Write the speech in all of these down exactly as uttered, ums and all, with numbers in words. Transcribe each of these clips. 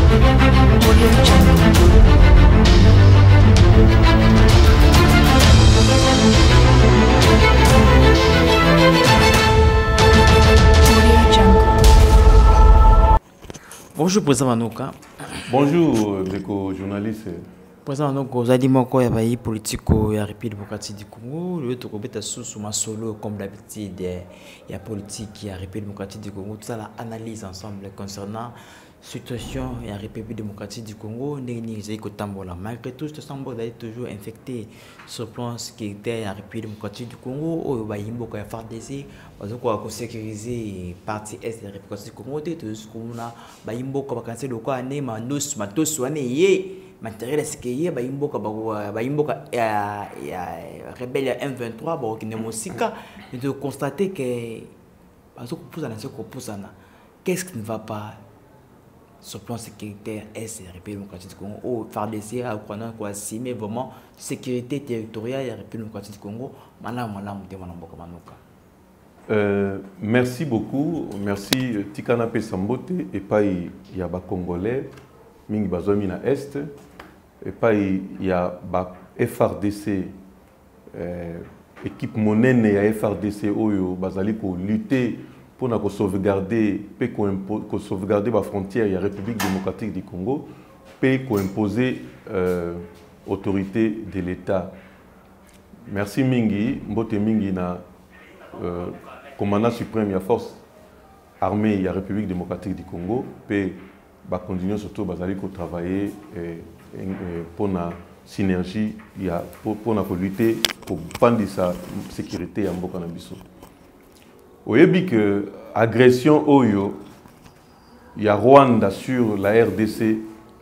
Bonjour, Président Manoka. Bonjour, Beko, journaliste. Président Manoka, vous avez dit qu'il y a une politique de la République démocratique du Congo. Le Congo est sous ma solo, comme d'habitude. Il y a politique de la République démocratique du Congo. Tout ça, la analyse ensemble concernant la situation de la République démocratique du Congo. Malgré tout, ce semble d'aller toujours infecté sur le plan sécuritaire de la République démocratique du Congo. Il y a F A R D C. Pour sécuriser la partie est de la République du Congo, il y a des gens qui ont été en Manus, Matos, matériel sécurité, il y a rebelle M vingt-trois, qui est Mosika. Nous devons constater que qu'est-ce qui ne va pas sur le plan sécuritaire est de la République démocratique du Congo. Au F A R D C, à Okwana, quoi, si, mais vraiment, sécurité territoriale de la République démocratique du Congo, madame, madame, madame, madame, Euh, merci beaucoup, merci Tikana Pesambote et pas il y a ba Congolais, mingi bazomi na Est et pas il y a ba F R D C euh, équipe monene ya F R D C oyo bazali ko lutter pour na ko sauvegarder pe ko ko sauvegarder ba frontière ya République démocratique du Congo pe ko imposer euh, autorité de l'État. Merci mingi, mbote mingi na euh, commandant suprême de la force armée de la République démocratique du Congo peut continuer surtout à travailler pour la synergie pour la lutter pour prendre sa sécurité en Mboka Nabiso. Vous voyez que l'agression Oyo, il y a Rwanda sur la R D C,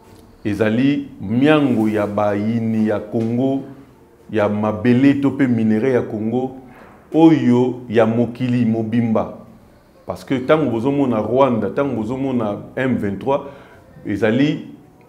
Ezali, Miango, il y a Baïni, il y a Congo, il y a Mabele, Topé Minéré, il y a Congo. Oyo ya mokili mobimba parce que tant que vous na Rwanda tant que vous na M vingt-trois ezali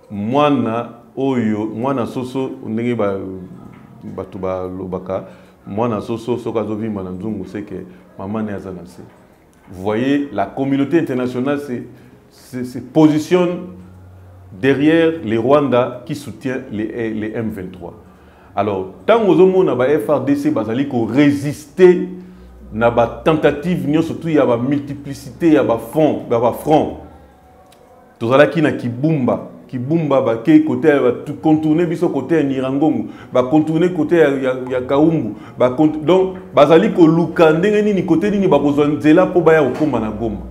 mwana oyo mwana soso ndenge ba batu ba lobaka mwana soso soka zovimba na nzungu c'est que maman ne azana se. Vous voyez, la communauté internationale se, se positionne derrière les Rwandais qui soutiennent les, les M vingt-trois. Alors, tant que vous avez F R D C, vous allez résister à la tentative, surtout il y a une multiplicité, il y a un front, il y a un front. Tout ça qui est Kibumba, Kibumba, qui côté contourner biso côté Nirangongo, ba contourner côté ya Kaumbu, ba donc bazali ko luka ndenge nini côté nini ba kozwa nzela po ba ya okoma na Goma.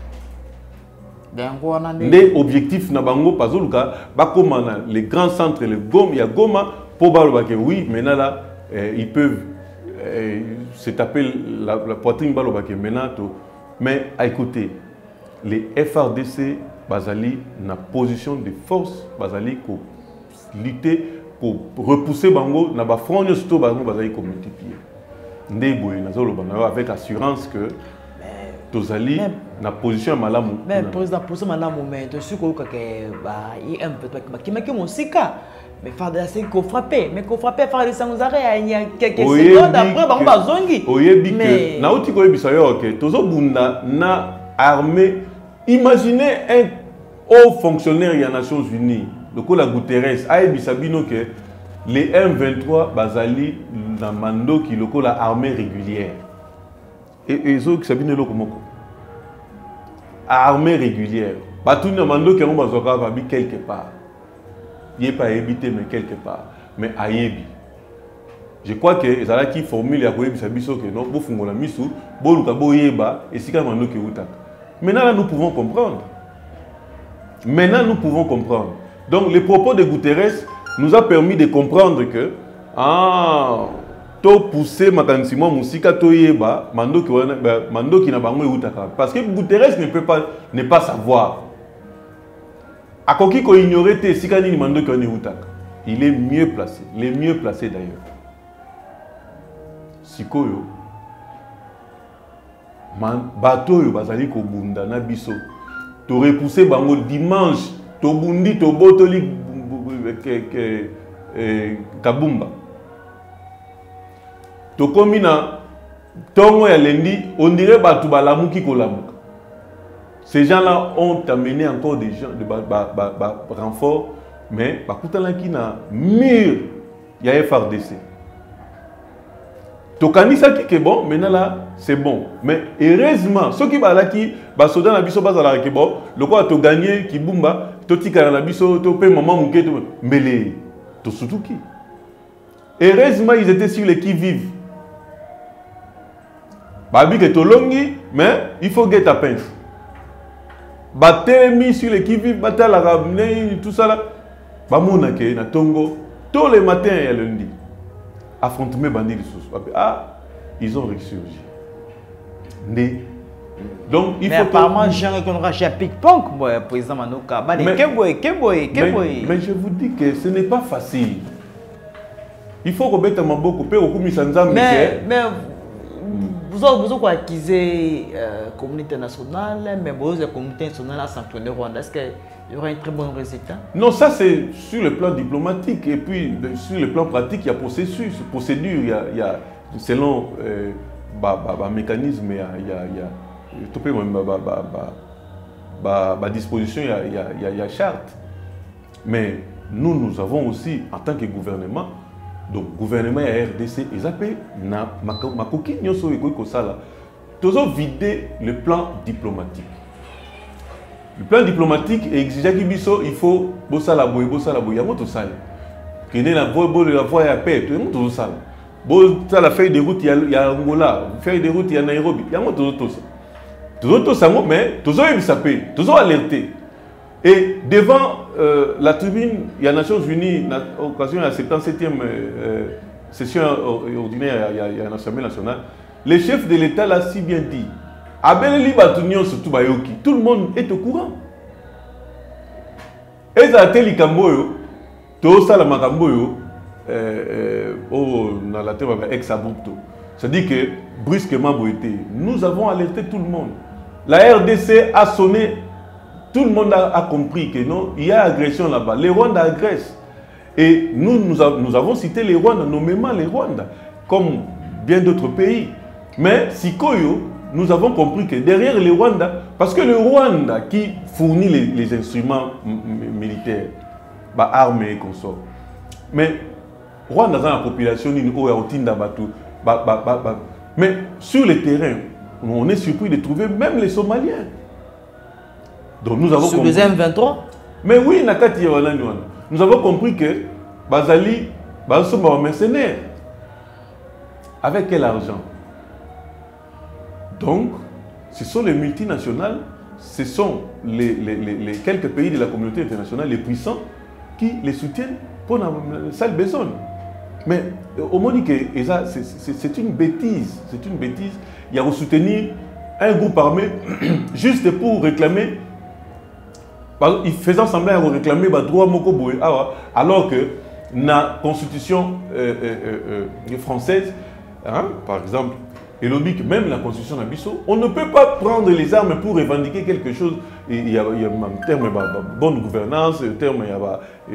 Les objectifs na bango pazoluka ba koma les grands centres les Goma, ya Goma. Oui, maintenant là, euh, ils peuvent euh, se taper la, la poitrine mais à écouter, les F R D C, Bazali, na position de force, Bazali, pour lutter, pour repousser Bango, na ba front surtout Bango, Bazali, pour multiplier. Ndeboy, avec assurance que Tozali, na position malamu. Mais président, position malamu, mais tu sais que il y a un peu qui m'a mon sika. Mais faire des choses qu'on frappe, mais qu'on frappe faire des sans arrêt, il y a quelques secondes après, on va zongi. Mais na outi ko ebisa yo que tozo bunda na armée. Imaginez un haut fonctionnaire des Nations Unies, le col la Guterres, a ebisa bino que les M vingt-trois bazali na mando qui le col la armée régulière. Et et zo qui sabine lo komoko. Armée régulière. Batu na mando qui on bazoka va bi quelque part. Il n'est pas évité, mais quelque part. Mais aïebi. Je crois que les gens qui formulent la cohésion que non, vous fungons la misou, boluka boyeba et si quand que vous maintenant là, nous pouvons comprendre. Maintenant nous pouvons comprendre. Donc les propos de Guterres nous a permis de comprendre que ah to pousser makansimo musika to yeba mando ki mando ki na bango utaka parce que Guterres ne peut pas ne pas savoir. Akoki ko ignorer te sikani ni mando ki utaka. Il est mieux placé, il est mieux placé d'ailleurs. Sikoyo man bato yo bazali ko bunda na biso to repousser bango dimanche to bundi to botoli ke ke kabumba to komina tongo ya lendi on dirait batu balamuki ko lamuka ces gens-là ont amené encore des gens, de bah, bah, bah, bah, renforts, mais bah, qui n'a mire, il y a F R D C. Tokani ça qui est bon, maintenant là, c'est bon. Mais heureusement, ceux qui sont là, qui sont dans la biso, qui est bon, le quoi tu gagné, qui boumba, tu tis dans la biso, tu payes maman, mais les, tu surtout qui. Heureusement, ils étaient sur les qui vivent. Babi que tu longi, mais il faut get ta pince. Batemi sur les qui vivent, batta la ramener, tout ça là. Bamona ke na Tongo, tous les matins et lundi. Affrontement bandit de sous. Ah, ils ont ressurgi. Donc il mais faut apparemment que... Jean reconnaîtra chez Pic-Ponk, président Manoka. Mais, mais, mais je vous dis que ce n'est pas facile. Il faut remettre ma boque au père au mais, mais vous avez vous avez accusé la communauté nationale, mais vous avez la communauté nationale à sanctionner Rwanda. Est-ce qu'il y aura un très bon résultat? Non, ça c'est sur le plan diplomatique et puis sur le plan pratique, il y a processus, procédure, il y a, il y a selon euh, bah, bah, bah, mécanisme, il y a, il y a, il y a tout peu, bah, bah, bah, bah, bah, disposition, il y a, il y a, il y a, il y a charte. Mais nous, nous avons aussi, en tant que gouvernement, donc gouvernement et R D C, ils appellent ma coquille, nous avons vidé le plan diplomatique. Le plan diplomatique exige qu'il faut bosser la boue, bosser la boue. Il y a tout ça. Qu'il y a la voie, la voie à paix, tout ça. Bosser la feuille de route, il y a Angola, feuille de route, il y a Nairobi. Il y a tout ça. Tout ça, mais tout ça, il s'appelle, tout ça alerté. Et devant euh, la tribune, il y a les Nations Unies, à l'occasion de la septante-septième euh, session ordinaire, il y a, il y a l'Assemblée nationale, le chef de l'État l'a si bien dit. Tout le monde est au courant. Et ça a été le Camboyo, tout ça, la Macamboyo, dans la terre ex-abrupto. C'est-à-dire que brusquement, nous avons alerté tout le monde. La R D C a sonné. Tout le monde a, a compris que non, il y a agression là-bas. Les Rwandais agressent. Et nous, nous, a, nous avons cité les Rwandais, nommément les Rwandais, comme bien d'autres pays. Mais Sikoyo, nous avons compris que derrière les Rwandais, parce que le Rwanda qui fournit les, les instruments militaires, bah, armes et consorts, mais Rwanda dans la population, bah, bah, bah, bah, mais sur le terrain, on est surpris de trouver même les Somaliens. Donc nous avons sur compris. les M vingt-trois. Mais oui, nous avons compris que Bazali, Bazali sont mercenaires. Avec quel argent? Donc, ce sont les multinationales, ce sont les, les, les, les quelques pays de la communauté internationale, les puissants, qui les soutiennent pour la salle besogne. Mais au moins, c'est une bêtise. C'est une bêtise. Il y a à soutenir un groupe armé juste pour réclamer. Il faisait semblant de réclamer le droit Moko Boé, alors que la constitution euh, euh, euh, française, hein, par exemple, et l'oblige même la constitution d'Abisso, on ne peut pas prendre les armes pour revendiquer quelque chose. Il y a un terme de bonne gouvernance, un terme de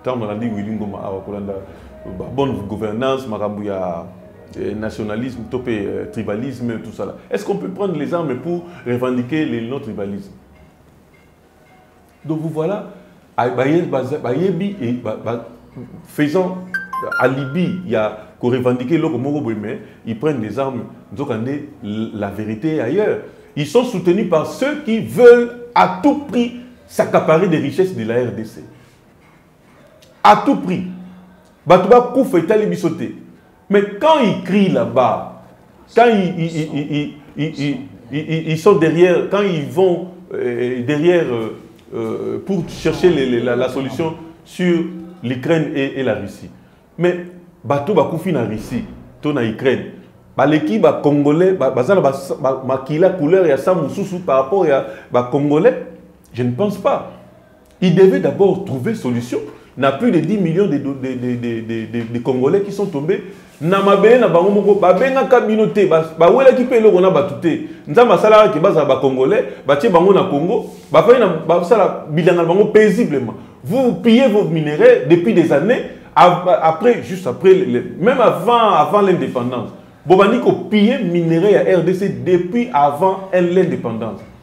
bonne gouvernance, nationalisme, tribalisme, tout ça. Est-ce qu'on peut prendre les armes pour revendiquer le non-tribalisme? Donc vous voilà, faisant à Libye, il y a qu'on revendiquer l'eau mais ils prennent des armes, la vérité ailleurs. Ils sont soutenus par ceux qui veulent à tout prix s'accaparer des richesses de la R D C. À tout prix. Mais quand ils crient là-bas, quand ils, ils, ils, ils, ils, ils sont derrière, quand ils vont euh, derrière euh, euh, pour chercher les, les, la, la solution sur l'Ukraine et, et la Russie. Mais bateau ba koufi na Russie, to na Ukraine. Ba l'équipe ba congolais, ba bazala ba makila couleur ya sa mususu par rapport ya ba congolais, je ne pense pas. Ils devaient d'abord trouver solution. Il y a plus de dix millions de, de, de, de, de, de, de Congolais qui sont tombés. Namabe na bango moko ba benga communauté ba wela ki pe loko na batute. Nzamba sala ki baza ba Congolais, ba tie bango na Congo, ba fa na ba sala bilanga bango paisiblement. Vous pillez vos minéraux depuis des années. Après, juste après, même avant, avant l'indépendance, Bobani ko pillé minerais à R D C depuis avant l'indépendance.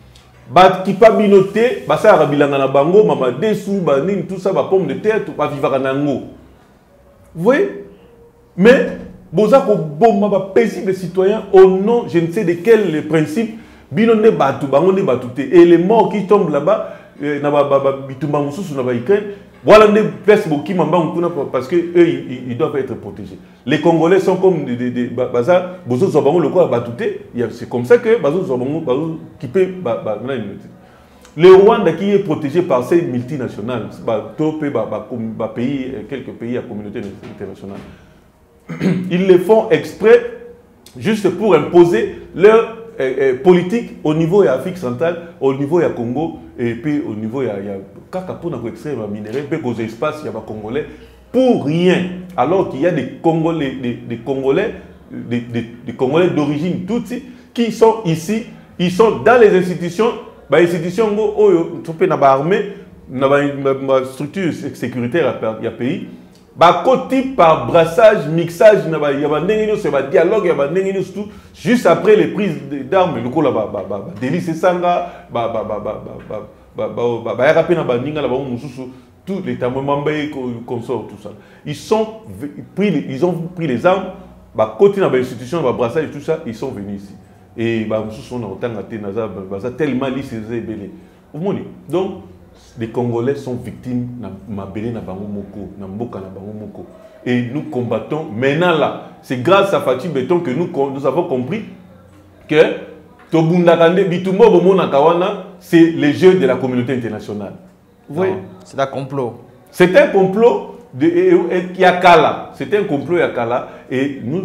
Bat qui pas binoté, bah ça rabilanga na bango, mama dessous, bah nin tout ça, bah pomme de terre, tout pas vivre nango. Vous voyez? Mais boza ko bomba ba paisible citoyen au nom, je ne sais de quel principe, binone batu, bango ne batouté. Et les morts qui tombent là-bas, na ba ba bitumba mususu na ba Ukraine, voilà des places qui m'embêtent parce que eux ils, ils doivent être protégés. Les Congolais sont comme des des bazar, bozo zobango le quoi batouté. C'est comme ça que bazo zobango bazo qui peut ba ba le Rwanda qui est protégé par ces multinationales, ba topé ba ba pays quelques pays à communauté internationale. Ils le font exprès juste pour imposer leur euh, euh, politique au niveau de l'Afrique centrale, au niveau du Congo et puis au niveau de Kaka pour nous extraire les minéraux, puis aux espaces il y a des Congolais pour rien, alors qu'il y a des Congolais, des, des Congolais, des, des, des Congolais d'origine tutsi qui sont ici, ils sont dans les institutions, les institutions où ils ont armée, dans structure sécuritaire il y a pays. Bah, côté par brassage, mixage, il y a des dialogues, il y a des tout. Juste après les prises d'armes, le coup là, bah, bah, bah, délice et sanga, bah, bah, bah, bah, bah, bah, bah, bah, rapide, bah, ninga, là, bah, tout les tamamambes, consorts, tout ça. Ils sont pris, ils ont pris les armes, bah, côté dans l'institution, bah, brassage et tout ça, ils sont venus ici. Et bah, nous sommes en train de tellement lisse, c'est belé. Vous voyez? Donc, les Congolais sont victimes de na bango moko, na mboka na bango moko. Et nous combattons maintenant là. C'est grâce à Fatih Béton que nous, nous avons compris que Tobundakande Bitumbo Bomona Kawana, c'est les jeux de la communauté internationale. Vous voyez? C'est un complot. C'est un complot de Yakala. C'est un complot Yakala. Et nous,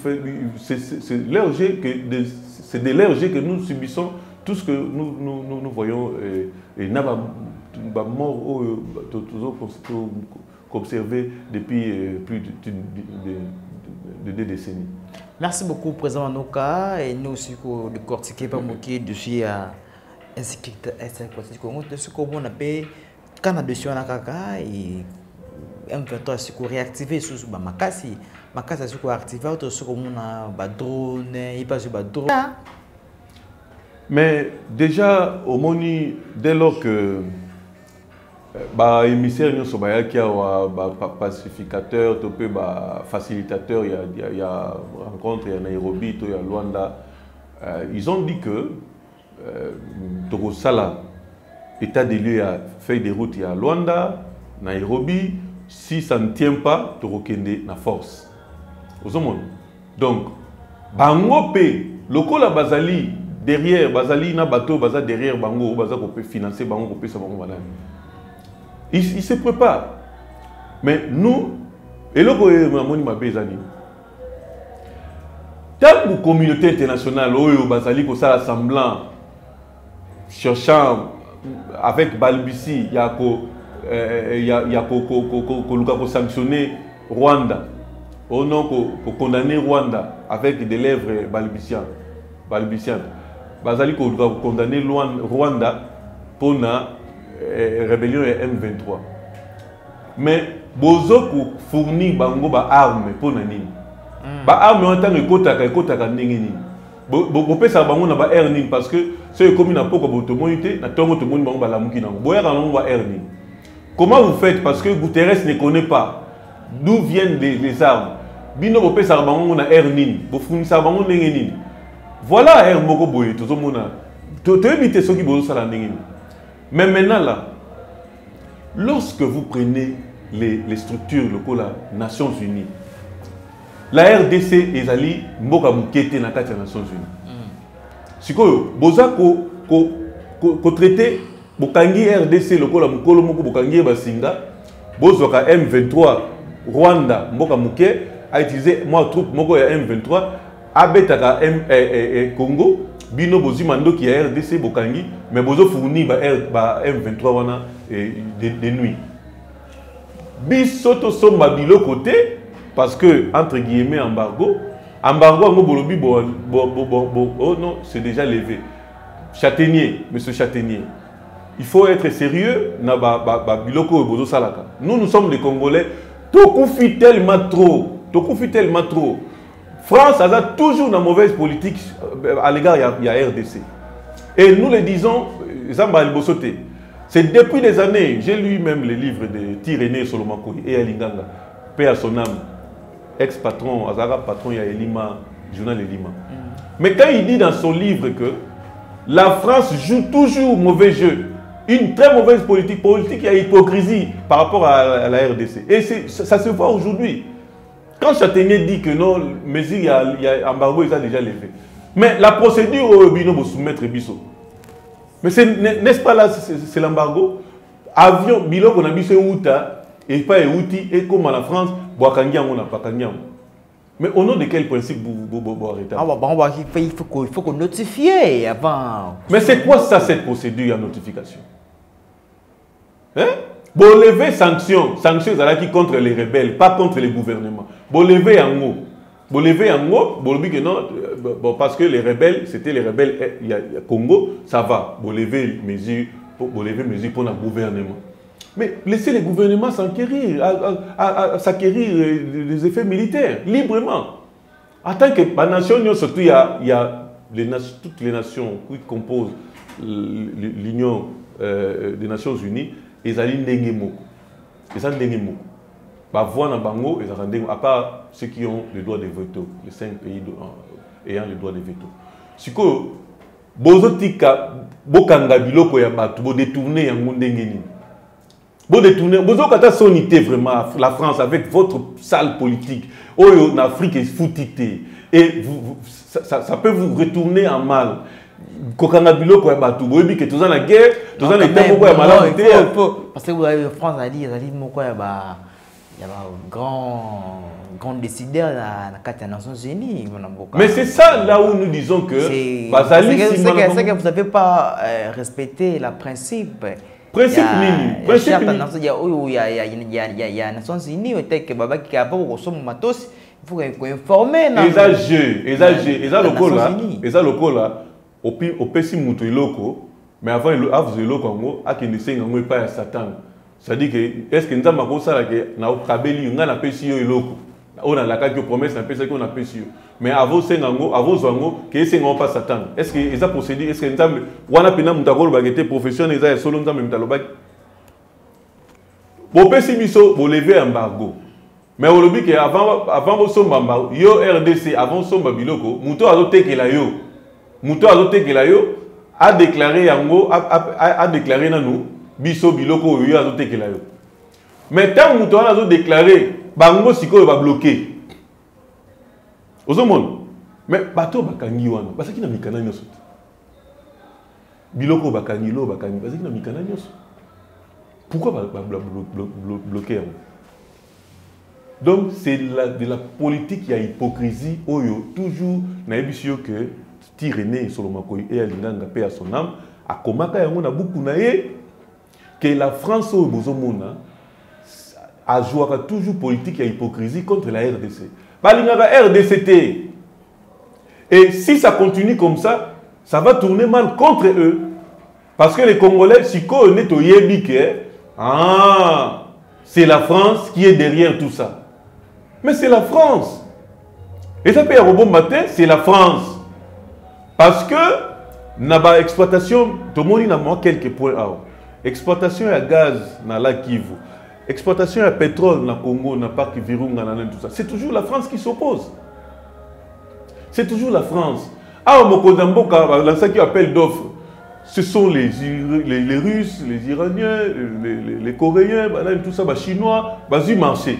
c'est leur jeu que c'est de leur jeu que nous subissons tout ce que nous, nous, nous, nous voyons. Et, et mort observé depuis plus de, de, de, de deux décennies. Merci beaucoup, Président Manoka. Et nous aussi, de cortiquer par moquer dessus à insécurité Congo. De ce qu'on a payé, quand on a dessus à Nakaka et M vingt-trois, c'est qu'on réactive sous Makasi. Makasi, c'est qu'on active, autre ce qu'on a drone, il passe sur drone. Mais déjà, au Moni, dès lors que bah émissaire nous sommes qui a pacificateur, topé bah facilitateur, il y a il y a rencontre il y a Nairobi, il y a Luanda, ils ont dit que Togo Sala état des lieux a fait des routes il y a Luanda, Nairobi, si ça ne tient pas Togo Kende na force. Aux hommes. Donc bango pe lokola bazali derrière bazali na bateau baza derrière bango baza ko peut financer bango ko peut ça bango banane. Il, il se prépare. Mais nous, et là, tant que la communauté internationale, ça semblant, cherchant avec Balbissi, il y a sanctionner Rwanda, au nom pour condamner Rwanda avec des lèvres balbutiantes. Bazali ko condamner Rwanda pour la rébellion M vingt-trois. Mais bozo ko fournir bango ba arme pour nani. Ba arme en tant que kota ka kota ka ndenge ni. Bo bo pesa bango na ba air ni parce que c'est comme na poko boto monité na tongo to moni bango ba lamuki na. Bo air na ba air ni. Comment vous faites parce que Guterres ne connaît pas d'où viennent les, les armes. Bino bo pesa bango na air ni. Bo fournir ça bango ndenge ni. Voilà air moko boye to zo mona. To to éviter ce qui bozo sala ndenge ni. Mais maintenant là, lorsque vous prenez les, les structures locales, les Nations Unies, la R D C est allée mboka mukete na kati ya Nations Unies. Sikoyo boza ko ko ko traité bokangi R D C lokola mukolo moko bokangi basinga bozoka M vingt-trois Rwanda mboka muke a utilisé moi troupe moko ya M vingt-trois abetaka M Congo. Bino bozima ndoki ya R D C bokangi mais bozo fourni ba M vingt-trois wana de nuit. Bisoto somba bilo côté parce que entre guillemets embargo embargo ngo bolobi bo oh non c'est déjà levé. Châtaignier, monsieur Châtaignier. Il faut être sérieux na ba ba biloko bozo salaka. Nous nous sommes des Congolais, tokufi tellement trop, tokufi tellement trop. France a toujours une mauvaise politique à l'égard de la R D C. Et nous le disons, c'est depuis des années, j'ai lu même les livres de Tiréné Solomakoy et Alinganga, paix à son âme, ex-patron, Azara patron, il y a Elima, journal Elima. Mm. Mais quand il dit dans son livre que la France joue toujours mauvais jeu, une très mauvaise politique, politique, il y a hypocrisie par rapport à, à la R D C. Et ça, ça se voit aujourd'hui. Quand Châtaignier dit que non, mais il y a, il y a embargo, il a déjà levé. Mais la procédure au Bino pour soumettre Bisso. Mais n'est-ce pas là, c'est l'embargo? Avion, Bilo qu'on a mis ce Outa, et pas et Outi, et comme en France, Boakangiam, on n'a pas Kangiam. Mais au nom de quel principe vous vous arrêtez? Ah, bon, il faut qu'on notifie avant. Mais c'est quoi ça, cette procédure à notification? Hein? Bon, lever sanctions, sanctions qui contre les rebelles, pas contre les gouvernements. Bon, lever en haut. Bon, lever en haut, bon, que non, bon, parce que les rebelles, c'était les rebelles, il y a Congo, ça va. Bon, lever mesures, bon, lever mesures pour le gouvernement. Mais laissez les gouvernements s'enquérir, s'acquérir des effets militaires, librement. En tant que la nation, surtout, il y a, il y a les, toutes les nations qui composent l'Union euh, des Nations Unies, ils allaient ndengemo. Ils allaient ndengemo. Bah, voir dans Bango, ils allaient à part ceux qui ont le droit de veto, les cinq pays de, ayant le droit de veto. Si que bozotika bokanga biloko ya batu bo détourner yango ndengeni. Bo détourner, bozo kata sonité vraiment la France avec votre sale politique. Oh, en Afrique est foutité et vous, vous, ça, ça, ça peut vous retourner en mal. Kokanga biloko ya batu boyebi que tous en la guerre, tous en état moko ya malamité. Parce que vous avez France a dit, il a dit moko ya ba il y a un grand, grand décideur dans les Nations Unies. Mais c'est ça là où nous disons que... C'est que, que vous n'avez pas euh, respecté le principe. Principe nini? Principe nini? Il y a les Nations Unies, il faut qu'on informe. Exagé, exagé, exagé. Et ça, le col là, au Pessi Moutou Iloko, mais avant, il a fait le Iloko, il a fait le pas à Satan. C'est-à-dire que, est-ce que nous avons fait ça que nous avons fait un Pessi Iloko? On a la carte de promesse, on a Pessi. Mais avant, c'est un avant Zango, qui est un pas Satan. Est-ce que ils ont procédé? Est-ce que nous avons on a pena mutakolo bagete professionnel, ils ont solo nous avons mutalobak. Pour Pessi Miso, pour lever embargo. Mais on dit que avant avant vos sommes yo R D C avant somba biloko muto azote que la yo muto azote que la yo a déclaré yango a, a, a déclaré nanou biso biloko yo azote que la yo. Mais tant muto a déclaré bango siko va bloquer. Ozomon mais bato bakangi wana parce qu'il na mikana nyoso biloko bakangi lo bakangi parce qu'il na mikana nyoso. Pourquoi ba bloquer? Donc, c'est de la politique, il y a hypocrisie, oyo, toujours, n'a eu que Tiréné Solomakoy et Alinganga paix à son âme, à Komaka, il y a beaucoup que la France au Bozomona a joué toujours politique, il y a hypocrisie contre la R D C. Balinganga R D C T. Et si ça continue comme ça, ça va tourner mal contre eux. Parce que les Congolais, si on est au Yébik, ah, c'est la France qui est derrière tout ça. Mais c'est la France. Et ça peut y avoir bon matin, c'est la France. Parce que, n'a pas exploitation, tout le monde a quelques points. Exploitation à gaz, dans la Kivu. Exploitation à pétrole, dans le Congo, dans le parc Virunga, dans tout ça. C'est toujours la France qui s'oppose. C'est toujours la France. Ah, Mokozamboka, dans ce qui appelle d'offres, ce sont les, les, les Russes, les Iraniens, les, les, les Coréens, tout ça, les Chinois, ils marché.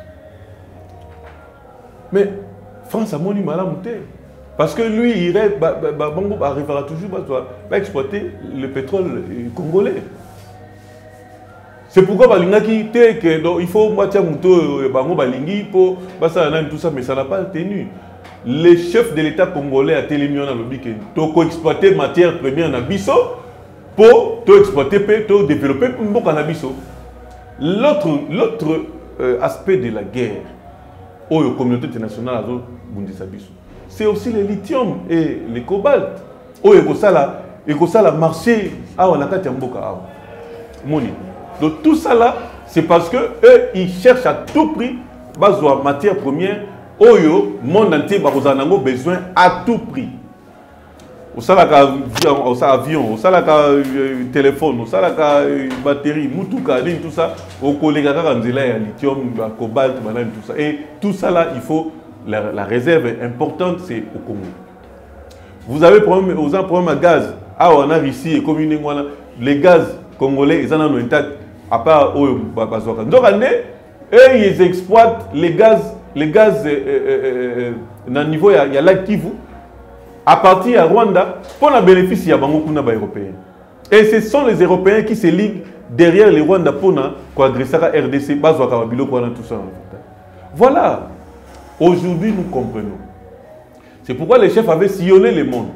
Mais France a mon mal à monter. Parce que lui, il arrivera toujours à exploiter le pétrole congolais. C'est pourquoi il faut moitié pour tout ça, mais ça n'a pas tenu. Le chef de l'État congolais a télémion à l'objet pour exploiter matière première en Abisso pour exploiter, pour développer un cannabis. L'autre euh, aspect de la guerre, où la communauté internationale c'est aussi le lithium et le cobalt. Où il y a la marché à Mboka. Donc tout ça là, c'est parce que eux ils cherchent à tout prix la matière première. Où le monde entier a besoin à tout prix. au salaka avion, au salaka téléphone, au salaka batterie, mutuka, tout ça, au collègue à lithium, cobalt, tout ça. Et tout ça là, il faut, la, la réserve importante, c'est au Congo. Vous avez problème, aux problème à gaz. Ah, on a ici, comme une les gaz congolais, ils en ont intact, à part eux, donc, eux, ils exploitent les gaz, les gaz, euh, euh, euh, à niveau, il y a la Kivu. À partir de Rwanda, pour le bénéfice, il y a beaucoup d'Européens. Et ce sont les Européens qui se liguent derrière les Rwandais pour agresser la R D C, tout ça. Voilà. Aujourd'hui, nous comprenons. C'est pourquoi les chefs avaient sillonné le monde.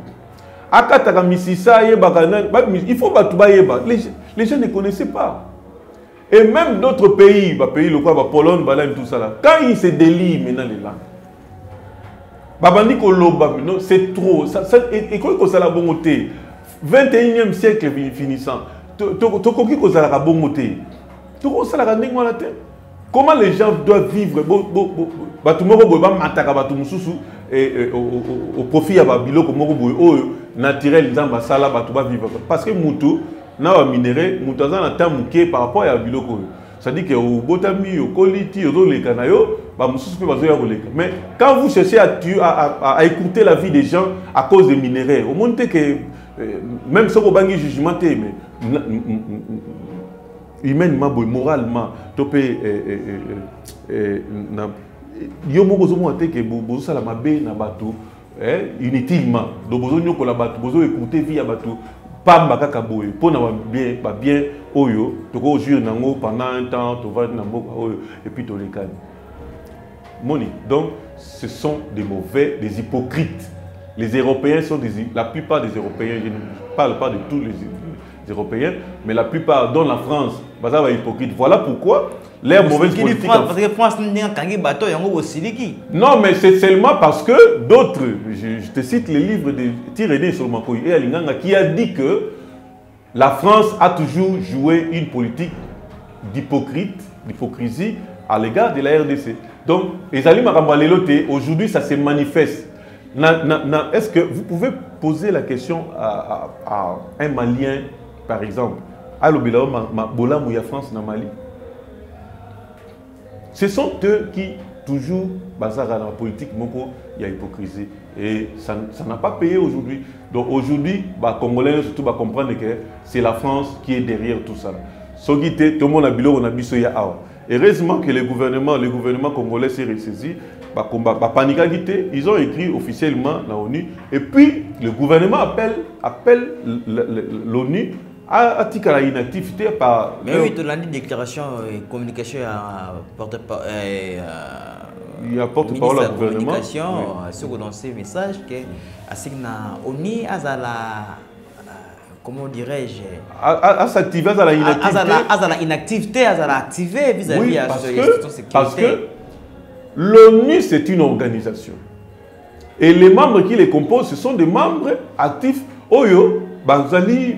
Il faut que les gens ne connaissaient pas. Et même d'autres pays, pays le quoi, Pologne, tout ça là, quand ils se délient maintenant les langues, c'est trop. Et quoi que ça la bonne vingt et unième siècle finissant. Comment les gens doivent vivre au profit de naturel parce que Moutou, na minéré, Moutou a temps par rapport à Biloko. C'est-à-dire que au botami, au coliti, au lekanayo, mais quand vous cherchez à, à, à, à écouter la vie des gens à cause des minéraux, au monde que même si vous avez un jugement, mais humainement, moralement, topé, yo mo bozo mo te que bozo sala mabe na bato, inutilement. Donc bozo nyoko la bato, bozo écouter vie à bato. Pamba kaka boye pour na bien ba bien oyo to ko jure nango pendant un temps to va na mboka oyo et puis to lekani moni. Donc ce sont des mauvais, des hypocrites. Les Européens sont des, la plupart des Européens, je ne parle pas de tous les, les Européens, mais la plupart dont la France baza ba hypocrite. Voilà pourquoi l'air mauvaise politique France, parce que France n'a kangi bateau yango osiliki. Non, mais c'est seulement parce que d'autres, je, je te cite les livres de Tiré Solomakoy et Alinganga qui a dit que la France a toujours joué une politique d'hypocrite, d'hypocrisie à l'égard de la R D C. Donc, Ezali Makambalelo, aujourd'hui ça se manifeste. Est-ce que vous pouvez poser la question à, à, à un Malien, par exemple, à l'Obéla Bola Mouya France dans Mali? Ce sont eux qui, toujours, bazar à la politique, il y a hypocrisie. Et ça n'a pas payé aujourd'hui. Donc aujourd'hui, les Congolais surtout va comprendre que c'est la France qui est derrière tout ça. Tout le monde a bilo, on a biso ya awa. Heureusement que le gouvernement, le gouvernement congolais s'est ressaisi. Ils ont écrit officiellement la ONU. Et puis, le gouvernement appelle, appelle l'ONU à titre à inactivité par... Mais oui, tu l'as dit, déclaration et communication à porte-parole. Il y a porte-parole au gouvernement. Sur dans ces messages que à ONU à comment dirais-je, à s'activer à la inactivité. À la inactivité, à la activer vis-à-vis de la sécurité. Parce que l'ONU c'est une organisation et les membres qui les composent ce sont des membres actifs. Oyo, bazali,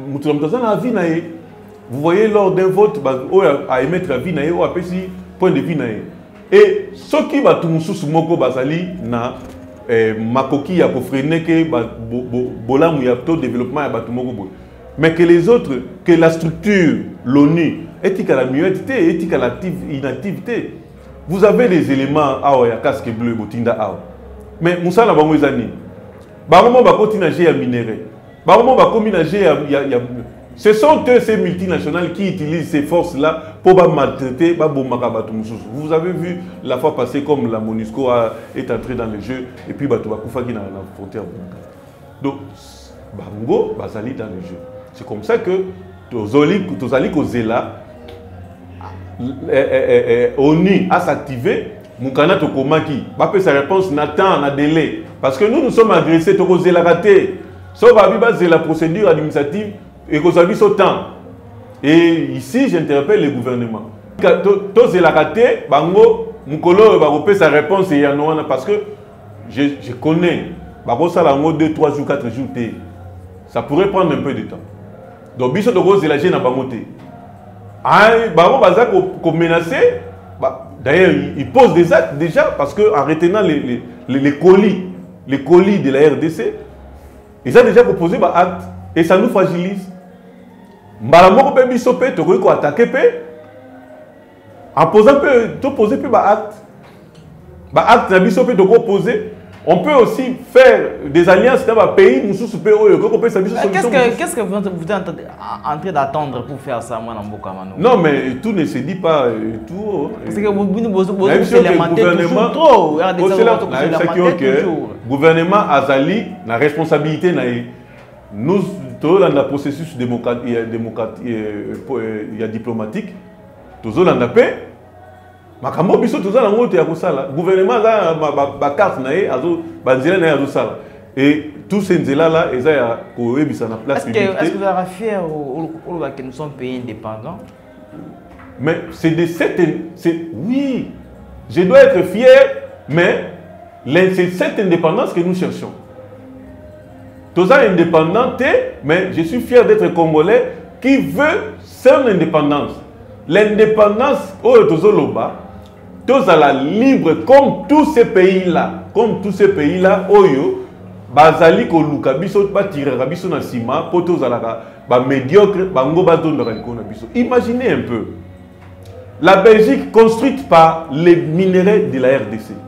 vous voyez lors d'un vote, à émettre la vie nae ou à pési point de vue nae. Et ce qui va tout sous moko bazali na makoki ya kofreiner que bola mouya to développement ya batumoko boy. Mais que les autres, que la structure, l'ONU, éthique à la muette, éthique à l'inactivité. Vous avez des éléments à ya casque bleu botinda a. Mais Moussa na bango ezani. Baromo ba continager ya minéraux. Baromo ba combinager ya ya ce sont eux, ces multinationales qui utilisent ces forces-là pour maltraiter, vous avez vu la fois passée comme la MONUSCO est entrée dans le jeu et puis Batoubakufa qui est dans la frontière. Donc, Bango, Bazali dans le jeu. C'est comme ça que Tozali Kozela, ONU a s'activer, Moukana Tokomaki, Bapé sa réponse n'attend, n'a délai. Parce que nous, nous sommes agressés, Tokozela raté. Sauf que la procédure administrative. Et que ça au temps. Et ici, j'interpelle le gouvernement. Tous les raté, Bango, Moukolo va repérer sa réponse et Yanouana parce que je, je connais. Bango, ça va deux, trois jours, quatre jours. Ça pourrait prendre un peu de temps. Donc, Bisso de Rose, c'est la gêne à Bangoté. Bango, Baza, qu'on menaçait. D'ailleurs, il pose des actes déjà parce qu'en retenant les, les, les, les colis, les colis de la R D C, Ils ont déjà proposé un acte et ça nous fragilise. Mbalamoko pe biso pe to ko attaquer pe en posant pe to poser pe ba acte. Ba acte na biso pe to ko poser. On peut aussi faire des alliances dans un pays nous sous pe oyo ko pe sa biso solution. Qu'est-ce que qu'est-ce que vous êtes en train d'attendre pour faire ça moi na mboka mano? Non mais tout ne se dit pas tout. Parce que vous vous vous vous gouvernement trop. Le gouvernement azali la responsabilité na nous dans le processus démocratique il y a diplomatique toujours dans la paix makambo biso toujours dans ngoto ya kosala gouvernement za ba carte na ye azo banzela na azo sala et tous ces nzela là eza ya ko ebisa na place publique. Est-ce que vous êtes fier au que nous sommes pays indépendants? Mais c'est de cette oui, je dois être fier, mais c'est cette indépendance que nous cherchons. Tous les indépendants, mais je suis fier d'être congolais qui veut son indépendance. L'indépendance, oh, tous tous à la libre comme tous ces pays-là, comme tous ces pays-là, oyo, bazali ko luka biso ba tirera biso na sima, po tous à la ba médiocre, bango ba don na biso. Imaginez un peu. La Belgique construite par les minéraux de la R D C.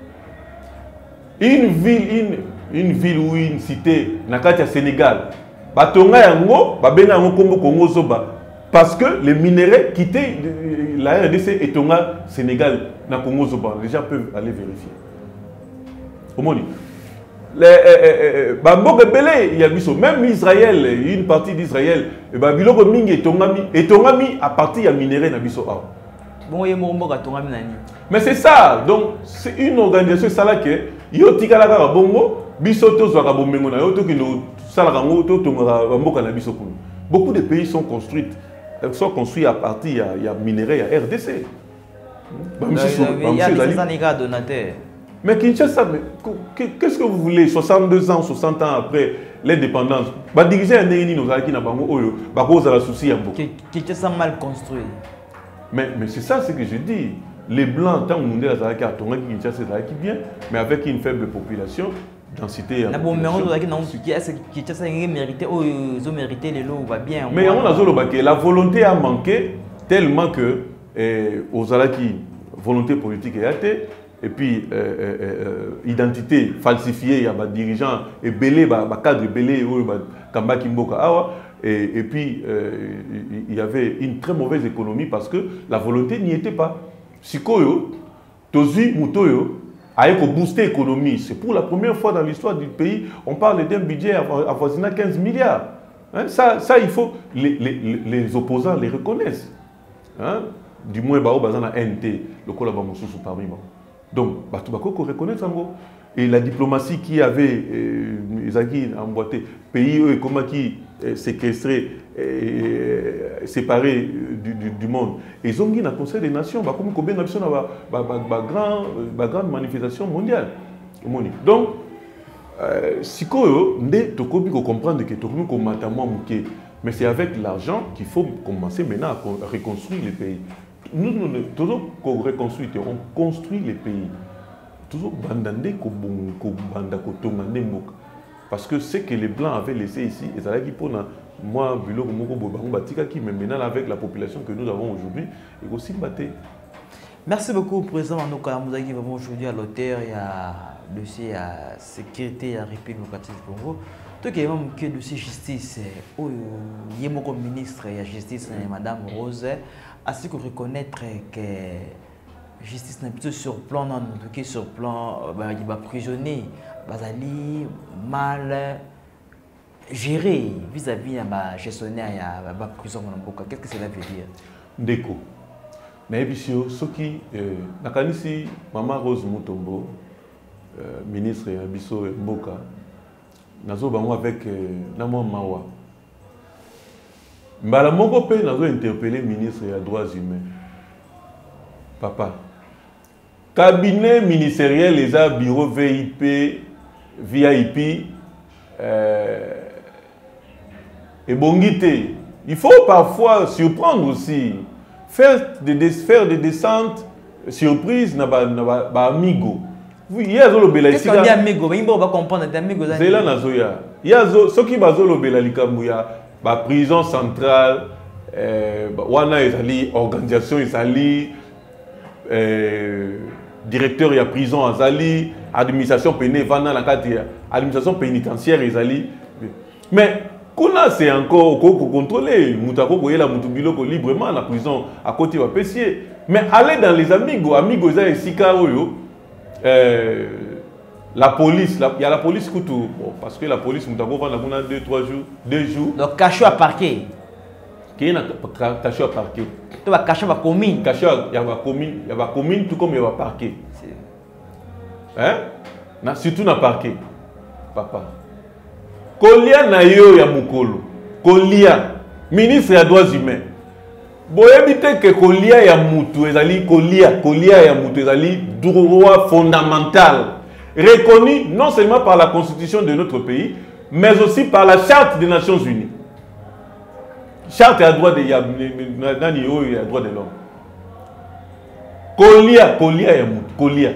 Une ville, une, une ville ou une cité, Nakatia Sénégal, Batonga Yango, Babena Yango Kombo Kongo Zoba, parce que les minéraux quittaient la R D C et Tonga Sénégal, na Kongo Zoba. Les gens peuvent aller vérifier. Comment dit? Même Israël, une partie d'Israël, et Tongami à partir de minéraux na biso. Mais c'est ça, donc c'est une organisation ça là que yo tikala ka bongo biso to zwa ka bomengo na yo to kino sala ka ngoto to mboka na biso kuno. Beaucoup de pays sont construits sont construits à partir il y a minéraux il y a R D C. Il y a des années donateurs. Mais Kinshasa, qu'est-ce que vous voulez soixante-deux ans, soixante ans après l'indépendance, bah diriger un pays nous qui n'a pas oyo, bah cause à la souci un peu. Kinshasa mal construit. Mais mais c'est ça ce que je dis. Les blancs tant on est à Zalaki à Tonga Kinshasa c'est qui bien, mais avec une faible population, densité. La bonne mémoire de non qui est Kinshasa mérité, oh ils ont mérité les lots va bien. Mais on a zolo que la volonté a manqué tellement que aux Zalaki volonté politique est athée. Et puis, euh, euh, euh, identité falsifiée, il y a des dirigeants, et belé, des cadres belé, Kamba Kimboka Awa. Et puis, euh, il y avait une très mauvaise économie parce que la volonté n'y était pas. Sikoyo, Tozi Mutoyo, a boosté l'économie. C'est pour la première fois dans l'histoire du pays, on parle d'un budget avoisinant quinze milliards. Hein, ça, ça, il faut, les, les, les opposants les reconnaissent. Hein? Du moins, il y a un N T, le collaboration parmi moi. Donc, Batubako reconnaît ça. Et la diplomatie qui avait euh, emboîté, pays eux, comment qui euh, séquestré, euh, séparé du, du, du monde. Et ils ont dit dans le Conseil des Nations, bah, comme combien de une grande manifestation mondiale. Donc, si vous comprendre que tout le monde mais c'est avec l'argent qu'il faut commencer maintenant à reconstruire les pays. Nous, nous, toujours qu'on reconstruit, on construit les pays. Toujours bandandé parce que ce que les Blancs avaient laissé ici, et ça qui pour moi, mais maintenant avec la population que nous avons aujourd'hui, il aussi battu. Merci beaucoup, Président Manouka Mouzaki, vraiment aujourd'hui à l'auteur, il y a le dossier à sécurité et à République démocratique du Congo. Donc, il y a même que dossier justice, il y a mon ministre de la justice, Madame Rose. Ainsi que reconnaître que la justice n'est plutôt sur plan, non, sur plan il va prisonnier, basali mal géré vis-à-vis de la gestionnaire de la prison. Qu'est-ce que cela veut dire? Ndeko. Naibisio, ce qui, Nakanisi, Maman Rose Mutombo, ministre de Abisso Mboka, Nazo Bango avec Namo Mawa. Mbala moko pe nazo interpellé ministre des droits humains. Papa. Cabinet ministériel les a bureau V I P, V I P euh, et bongité. Il faut parfois surprendre aussi. Faire des, faire des descentes surprises na ba, na ba, ba amigo. Oui, il y a zo lobela ici. Qu'est-ce qu'on dit amigo? Mais il va comprendre des amigos. C'est là nazoya. Il y a zo ce qui va zo lobela likambuya, ba prison centrale, euh, wana ezali organisation ezali, euh, directeur ya prison azali, administration pénale vana la kati administration pénitentiaire ezali. Mais kuna c'est encore ko contrôler mutako ko yela mutu biloko librement la prison à côté va pessier. Mais aller dans les amigos, amigos za esika oyo. Euh, la police, il y a la police qui bon, parce que la police, nous avons deux, trois jours, deux jours. Donc, cachot à parquet. Qui est cachot à parquet? Tu vas cacher ma commune. Cachot, il y a ma commune, il y a ma commune, tout comme il y a ma parquet. Hein? Na, surtout dans parquet, papa. Kolia na yo ya mukolo. Kolia, ministre des droits humains. Bon, évitez que Kolia ya mutu ezali Kolia, Kolia ya mutu ezali droit fondamental reconnu non seulement par la constitution de notre pays, mais aussi par la charte des Nations Unies. Charte à droit de droit de l'homme. Kolia, Kolia ya mutu, Kolia.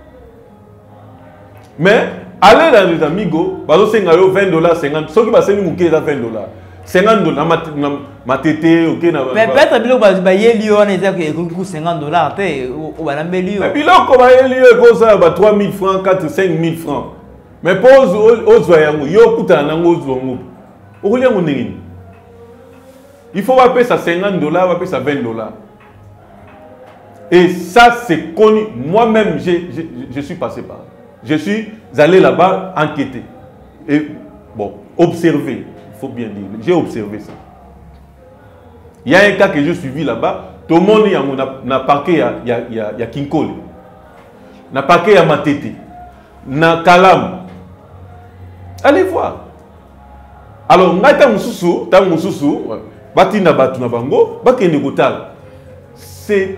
Mais allez dans les amigos, bazo senga yo vingt dollars, cinquante, ceux qui va senga muke za vingt dollars. cinquante dollars, ma tété, ok. Peut-être que bah yeli on est que cinquante dollars, ou bah l'ambeli. Et puis là, comme yeli comme ça, bah trois mille francs, quatre, cinq mille francs. Mais pose aux voyants, yo kuta nango aux voyants. Au lieu mon négin. Il faut payer ça cinquante dollars, on va payer ça vingt dollars. Et ça c'est connu. Moi-même, je suis passé par. Je suis allé là-bas enquêter et bon observer. Il faut bien dire, j'ai observé ça. Il y a un cas que j'ai suivi là-bas. Tout le monde n'a parqué à Kinkole, n'a parqué à Matete, n'a Kalam. Allez voir. Alors, c'est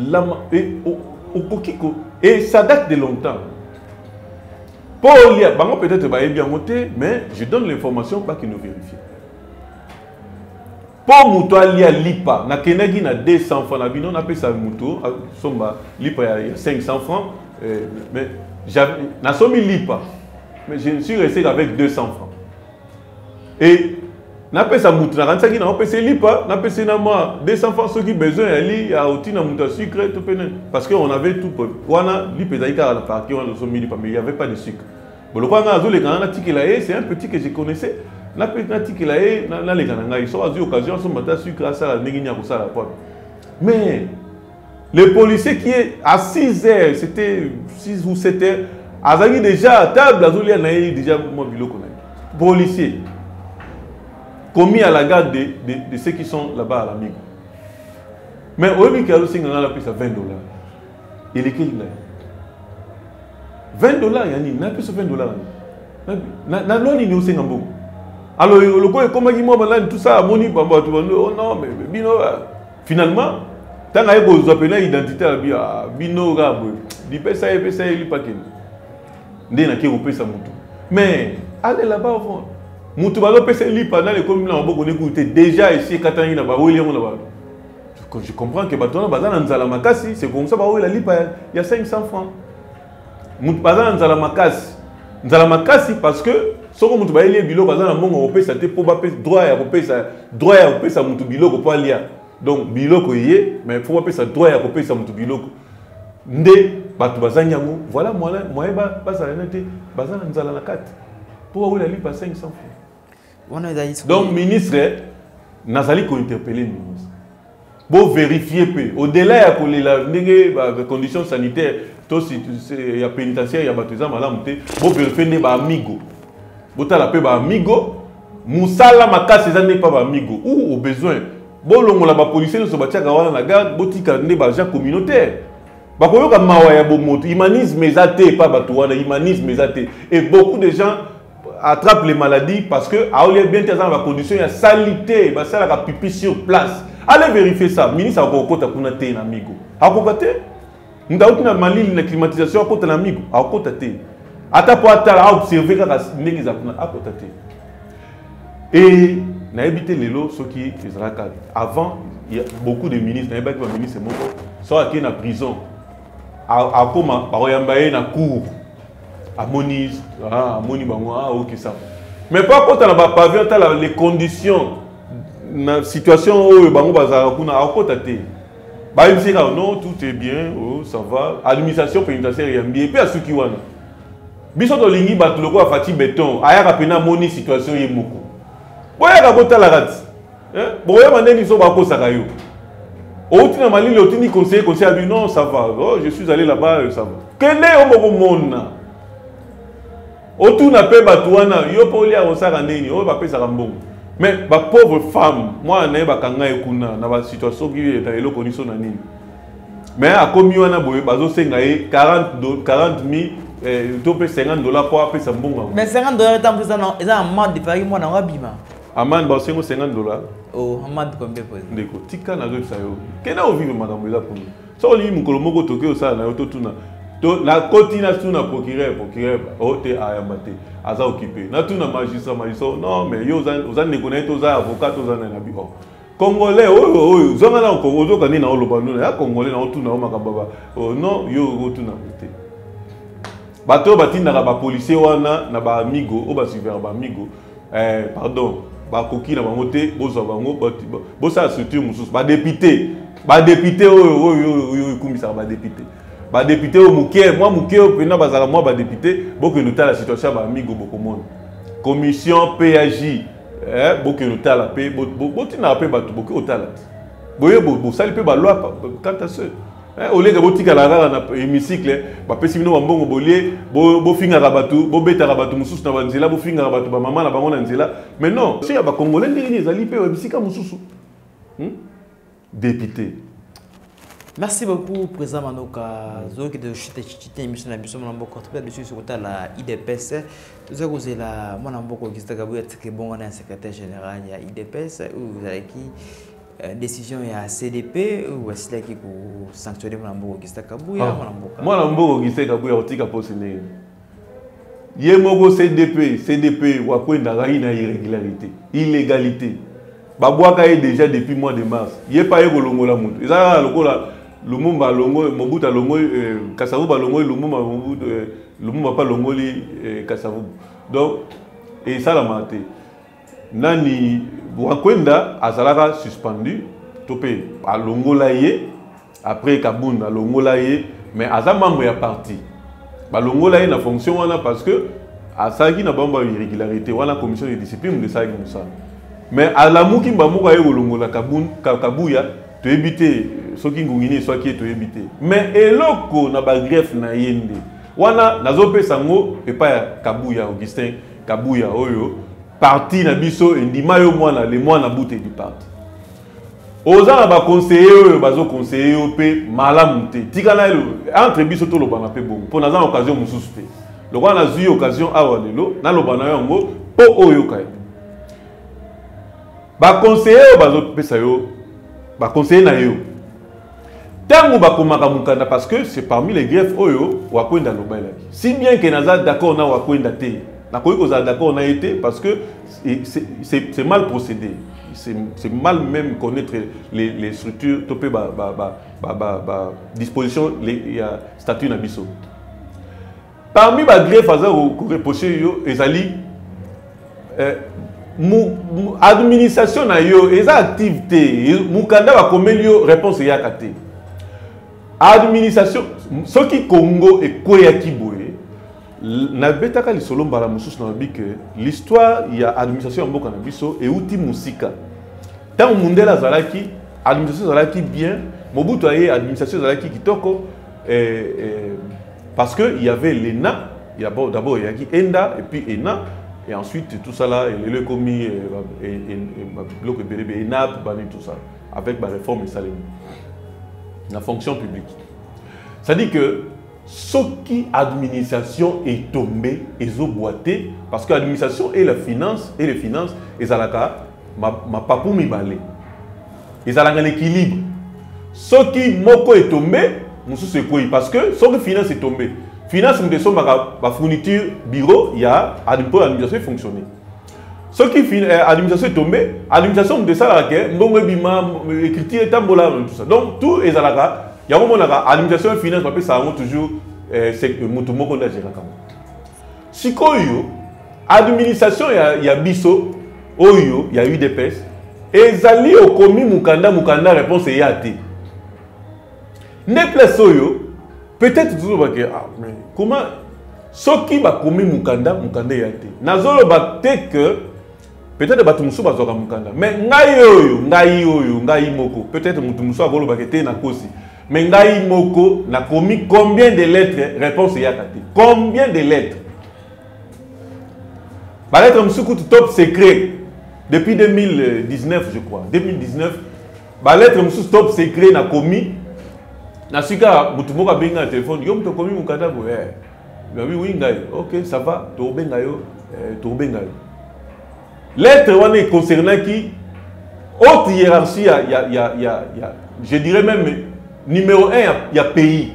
et ça date de longtemps. Peut-être bien monté, mais je donne l'information pas qu'il nous vérifie. Pour Mouto Alia Lipa, na Kenegi na deux cents francs, on appelle ça Mouto, Somba Lipa il y a cinq cents francs, mais na somi Lipa, mais je suis resté avec deux cents francs. Et na appelle ça Mouto, na Ransaki na appelle ça Lipa, na appelle ça moi deux cents francs ceux qui besoin ali à outil na Mouto sucre tout peine, parce qu'on avait tout pour. Wana Lipa zaika à la partie on a somi Lipa, mais il n'y avait pas de sucre. C'est un petit que je connaissais. Mais le policier qui est à six heures, c'était six ou sept heures, il déjà à table, il a déjà policier commis à la garde de, de, de ceux qui sont là-bas à l'amigo. Mais au lieu qu'il a vingt dollars, il est qu'il vingt dollars, il y a plus de vingt dollars. Na non il est au alors le quoi comment il m'a tout ça moni bamba tout oh non mais bino finalement tant que vous appelez identité à bino gabo di pesa et pesa il pas ken ndé na ki opesa mutu mais allez là-bas au fond mutu ba pesa il pas dans les communes là on peut écouter déjà ici katanga na ba William là bas je comprends que batona bazana nzala makasi c'est comme ça ba William lipa il y a cinq cents francs mutu bazana nzala makasi nzala makasi parce que soko mutu ba elie biloko bazana mongo opesa te po ba pesa droit ya opesa droit ya opesa mutu biloko po alia donc biloko yé mais faut pas ça droit ya opesa mutu biloko ndé batu bazanya ngo voilà moi moi ba ba ça n'était bazana nzala na kati po ba lipa cinq cents francs. Donc ministre nazali ko interpeller ministre bo vérifier peu au-delà ya ko la ndenge ba conditions sanitaires to si il y a pénitentiaire il y a batuza malamu te bo vérifier ne ba amigo botala pe ba amigo musala makasi za ne pas ba amigo ou au besoin bo longola ba policier so batiaka wana na garde botika ne ba gens communautaire ba koyoka mawa ya bo moto humanisme ezate pas batu wana humanisme ezate et beaucoup de gens attrapent les maladies parce que a oublié bien dans la condition ya salité ba sala ka pipi sur place. Allez vérifier ça ministre akokota kuna te na amigo akokate ndauti na malili na climatisation akota na amigo akota te ata po ata a observer kaka ndenge za kuna akota te et na éviter les lots ceux qui ezalaka avant il y a beaucoup de ministres na ebaki ba ministre moko so akena prison a koma ba oyamba ye na cour amoni ah amoni bango ah ok ça mais pas quand on a pas vu les conditions na situation où bango bazala kuna akota te ba imsi ka non tout est bien oh ça va administration pénitentiaire yambi et puis à suki wana biso to lingi batu loko afati béton aya ka pena moni situation yemoko boya ka botala rat hein boya mandeni so ba kosaka yo au tina malili au tini conseiller conseiller a dit non ça va oh je suis allé là-bas ça va quel est au moko mona au tout na pe batu wana yo pa olia osaka ndeni o ba pesa ka mbongo mais ba pauvre femme moi na ba kanga ekuna na ba situation qui est dans eloko niso na nini mais a komi wana boye bazo senga e quarante mille eh to pe cinquante dollars pour apesa mbongo mais cinquante dollars tant plus non eza amende de Paris moi na wabima amende ba sengo cinquante dollars oh amende combien pour ndeko tika na zo sayo kena o vivre makambo eza pour so li mukolo moko toke osala na yo to tuna to la kotina tuna procureur procureur o te ayambate aza occupé na tuna magistrat magistrat non mais yo oza ne connaît to za avocat to za na bi oh congolais oyo oyo zonga na ko ozo kani na oloba nuna ya congolais na tuna o makamba oh non yo o tuna te bato batinda ba policier wana na ba amigo o ba suivre ba amigo eh pardon ba koki na bango te bozo bango bo sa structure mususu ba député ba député oyo oyo oyo kumbisa ba député ba député au muké moi muké pena bazala moi ba député boko nous ta la situation ba amigo boko monde commission P A J eh boko nous ta la pe bo tina pe ba boko otala boye bo sali pe ba loi quant à ce eh au lieu que botika la rara na hémicycle ba pesi bino mbongo bolie bo bo finga rabatu bo beta rabatu mususu na banzela bo finga rabatu ba mama na bango na nzela mais non si ya ba congolais ndini ezali pe bisika mususu député. Merci beaucoup, Président Manoka. Zo qui de chute chute émission na biso mona contribuer dessus sur la I D P S. Vous avez la mona mboko qui staka bu être bon na secrétaire général ya I D P S ou vous avez qui décision ya C D P ou est-ce qui pour sanctionner mona mboko qui staka bu ya mona mboko. Mona mboko qui staka bu ya otika posene. Ye moko C D P, C D P wa kwenda rai na irrégularité, illégalité. Babwaka est déjà depuis mois de mars. Ye pa ye kolongola mutu. Ezala lokola Lumumba longo Mobutu longo Kasavubu longo Lumumba Mobutu Lumumba pas longo li Kasavubu. Donc et ça la maté. Nani Wakwenda azalaka suspendu topé a longo laye après Kabunda longo laye mais aza membre ya parti. Ba longo laye na fonction wana parce que asaki na bamba irrégularité wana commission de discipline de ça ça. Mais à la mouki mbamuka ye longo la Kabun Kabuya to éviter ce qui ngungini soit qui est évité mais eloko na ba greffe na yende wana nazope sango et pas Kabuya Augustin Kabuya oyo parti na biso ndima yo mwana le mwana bute du parti oza na ba conseiller oyo bazo conseiller o pe malamu te tikana entre biso to lobana pe bongo pour na occasion mususu te lokwa na zui occasion awa lelo na lobana yango po oyo kai ba conseiller bazo pesa yo ba conseiller na yo tango bakomaka mukanda parce que c'est parmi les greffes oyo wakwenda lobela si bien que naza d'accord na wakwenda te na koyi ko za d'accord na été parce que c'est c'est mal procédé c'est c'est mal même connaître les les structures topé ba ba ba ba ba, ba disposition les ya statut na biso parmi ba greffe aza ko reprocher yo ezali euh, administration na yo eza activité mukanda ba komelio réponse ya kate administration ce qui Congo et Koya Kiboye na betaka lisolo mbala mususu na bi que l'histoire il y a administration mboka na biso et outil musika tant mundela zalaki administration zalaki bien Mobutu aye administration zalaki kitoko et parce que il y avait l'E N A il y a d'abord il y a qui ENDA et puis E N A et ensuite tout ça là et le commis et bloc B B E N A pour tout ça avec la réforme et salé la fonction publique. C'est-à-dire que ce qui administration est tombée et boité parce que l'administration et la finance et les finances et zalaka ma ma papou mi balé. Et zalaka l'équilibre. Ce qui moko est tombé, musu c'est quoi parce que ce qui finance est tombé. Finance me descend ma fourniture bureau, il y a administration fonctionner. Ce qui finit administration est tombé, administration de ça là que mbongo bima écriture et tambola tout ça. Donc tout est zalaka, il y a un moment là administration et finance parce que ça a toujours c'est mutu moko na gérer comme. sikoyo administration ya ya biso oyo ya U D P S ezali okomi mukanda mukanda réponse ya te ne place oyo peut-être toujours ba que ah mais comment soki ba komi mukanda mukanda ya te nazolo ba te que peut-être ba tumuso ba zoka mukanda mais ngai oyo ngai oyo ngai moko peut-être mutumuso akolo ba te na kosi mais ngai moko na komi combien de lettres réponse ya te combien de lettres ba lettre musuku top secret depuis deux mille dix-neuf je crois deux mille dix-neuf ba lettre musuku top secret na komi na sika mutu moko benga na téléphone yo mutu komi mukanda bo eh oui oui ngai OK ça va to benga yo to benga yo lettre wana concernant qui haute hiérarchie il y a il y a il y a je dirais même numéro un il y a pays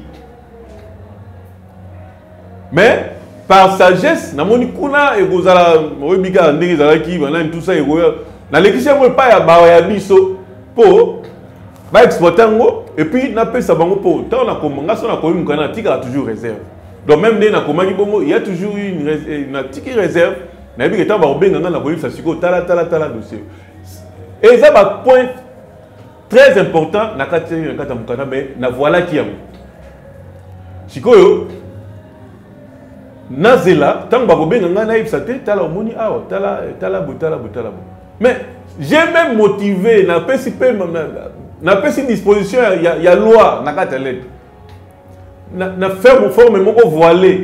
mais par sagesse na moni kuna e gozala oyebika ndenge zalaki bana tout ça e goya na lekisia mo pa ya ba ya biso po ba exploitango et puis na pesa bango po tant na komanga so na komi mukana tika toujours réserve donc même dès na komaki bongo il y a toujours une une tiki réserve na bi que ba obenga na boyisa siko tala tala tala dossier et ça ba point très important na kati na kata mukana mais na voilà qui am sikoyo nazela tant ba bobenga na na ibsa te tala omoni awa tala tala botala botala mais j'ai même motivé na pesipe na pesi disposition ya ya loi na kata lettre na na ferme forme moko voilé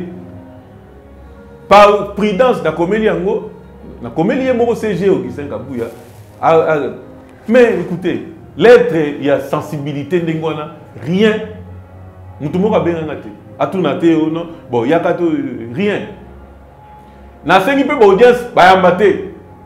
par prudence na komeli yango na komeli moko C G au Gisenga Buya mais écoutez lettre il y a sensibilité ndengwana rien mutu moko benga ngate atuna te non bon yakato rien na sengi pe ba audience ba yambate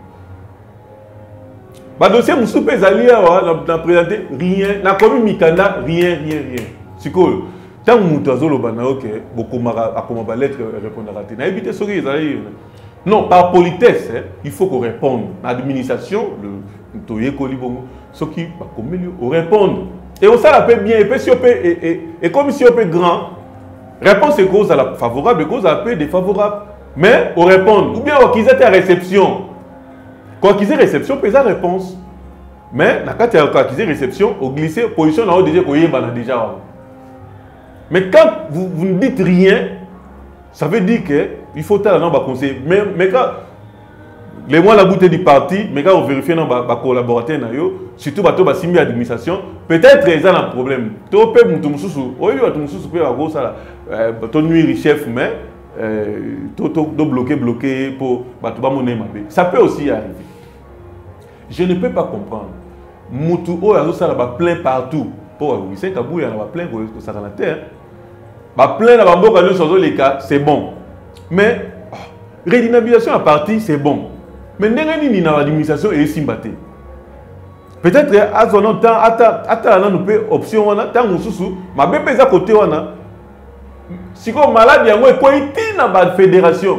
ba dossier musupe zalia wa na présenter rien na komi mikanda rien rien rien siko tant mutu azoloba na OK bokomaka akoma ba lettre répondre à te na éviter soki ezali non par politesse hein, il faut qu'on réponde l'administration le toye kolibongo soki ba komeli o répondre et on ça la peut bien et puis si on peut et, et, et comme si on peut grand réponse est cause à la favorable cause à la peu défavorable mais on répond ou bien on qu'ils étaient à réception quand qu'ils aient réception peut la réponse mais na quand qu'ils aient réception au glisser position là déjà qu'on y est déjà mais quand vous, vous ne dites rien ça veut dire que il faut tel non conseiller mais mais quand les mois la bouteille du parti mais quand on vérifie non ba collaborateur na yo surtout bato ba simbi administration peut-être ils ont un problème to pe mutu mususu oyo bato mususu pe ba go sala bato nuire chef mais to to do bloquer bloquer pour bato ba moné mabe ça peut aussi arriver je ne peux pas comprendre mutu oyo azo sala ba plein partout pour c'est Kabuya na ba plein ko ça na terre ba plein na ba mboka no sozo les cas c'est bon mais redynamisation à parti c'est bon mais ndenge nini na l'administration et simbate peut-être à son temps ata ata na nous peut option wana tant mususu ma be pesa côté wana siko malade yango e ko iti na ba fédération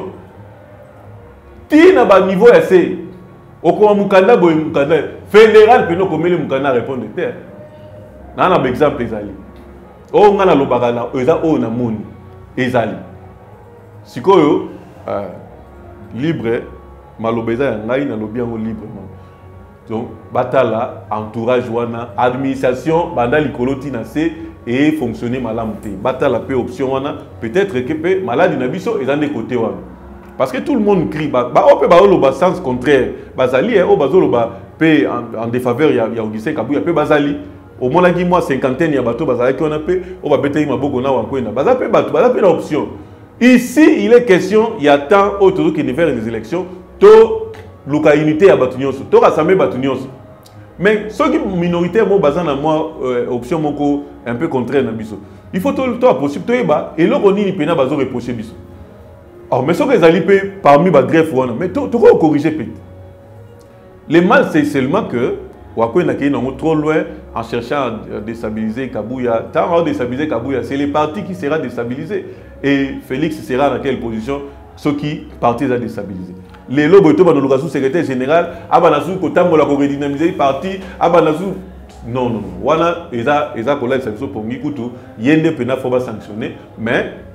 ti na ba niveau assez okoma mukanda boy mukanda fédéral peno komeli mukanda répondre terre na na exemple ezali o ngana lobaka na eza o na moni ezali sikoyo euh, libre malobeza ya ngai na lobi yango librement donc batala entourage wana administration banda likoloti na se et fonctionner malamu te batala pe option wana peut-être que pe maladie na biso ezande côté wana parce que tout le monde crie ba ba ope ba loba sens contraire bazali o bazoloba pe en, en défaveur ya ya Augustin Kabuya pe bazali au moins la moi cinquantaine ya bato bazali ki on a pe o ba bete maboko na wankwena bazali pe bato bazali pe na option. Ici, il est question, il y a tant autour qui ne fait des élections, to luka unité à Batunios, to rassembler Batunios. Mais ceux qui minoritaires mo bazan na moi option moko un peu contraire na biso. Il faut tout le temps possible to eba et l'on ni pena bazo reprocher biso. Alors mais ceux qui ali pe parmi ba greffe wana, mais to to corriger peut. Le mal c'est seulement que Wakwena qui est trop loin en cherchant à déstabiliser Kabuya. Tant à déstabiliser Kabuya, c'est les partis qui seront déstabilisés. Et Félix sera dans quelle position? Ceux qui partis à déstabiliser. Les lobes de l'organisation secrétaire général, Abanazou, Kotambo la redynamiser parti, Abanazou. Non, non, non. Wana, Eza, Eza, Kola, Sanso, Pongi, Koutou, Yende, Pena, faut pas sanctionner. Mais,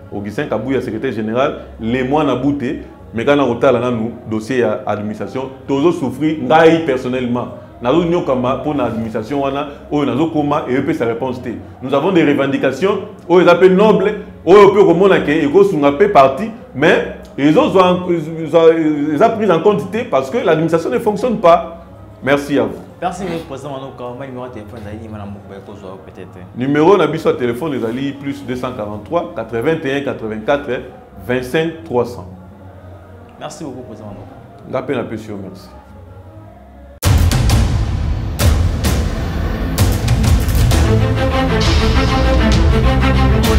Augustin Kabouya, secrétaire général, les mois n'a bouté, mais quand on a un dossier à l'administration, tous souffrir, ngaï personnellement. Nous avons pour l'administration, nous avons sa réponse. Nous avons des revendications, ils appellent nobles, ils peuvent parti, mais ils ont pris en compte parce que l'administration ne fonctionne pas. Merci à vous. Merci, président. Numéro de téléphone, peut-être. Numéro de téléphone, les alliés plus deux cent quarante-trois, quatre-vingt-un, quatre-vingt-quatre, vingt-cinq, trois cents. Merci beaucoup, président. L'appel à Pessio, merci. Thank you.